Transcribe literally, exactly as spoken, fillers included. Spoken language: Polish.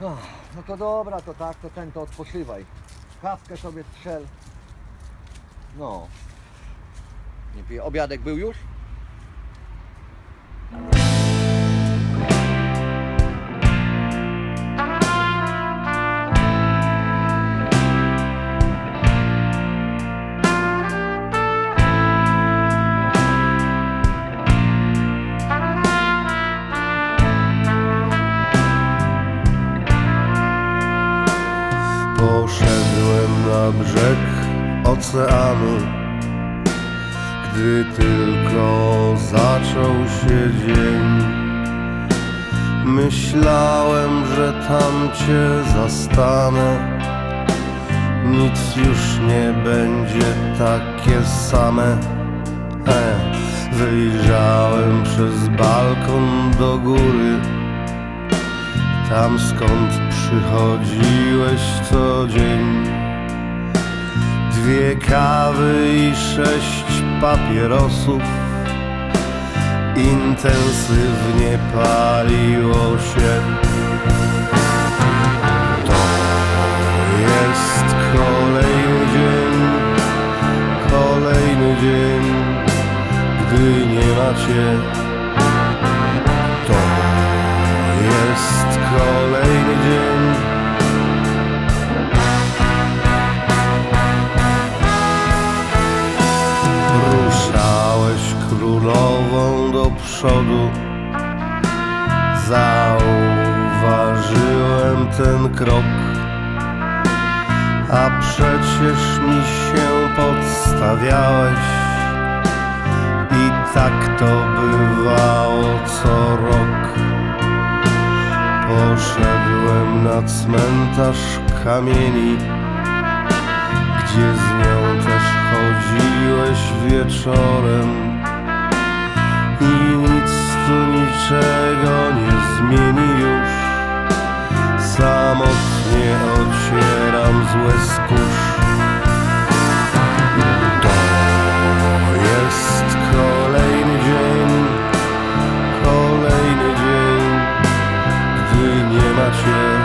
No to dobra, to tak, to ten to odpoczywaj. Kawkę sobie strzel. No. Nie piję. Obiadek był już? Poszedłem na brzeg oceanu, gdy tylko zaczął się dzień. Myślałem, że tam cię zastanę, nic już nie będzie takie same. e, Wyjrzałem przez balkon do góry, tam skąd przychodziłeś co dzień. Dwie kawy i sześć papierosów intensywnie paliło się. To jest kolejny dzień, kolejny dzień, gdy nie ma cię. To jest kolejny dzień. Ruszałeś królową do przodu, zauważyłem ten krok, a przecież mi się podstawiałeś. I tak to bywało co rok. Poszedłem na cmentarz kamieni, gdzie z nią też chodziłeś wieczorem. I nic tu niczego nie zmieni już. Samotnie ocieram złe z kurz. To jest kolejny dzień, kolejny dzień, gdy nie ma cię.